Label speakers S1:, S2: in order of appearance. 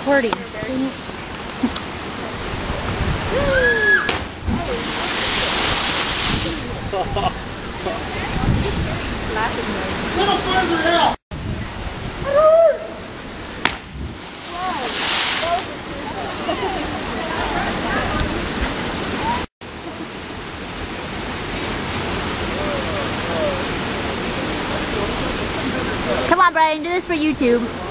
S1: recording.
S2: Little further out.
S1: Come on, Brian, do this for YouTube.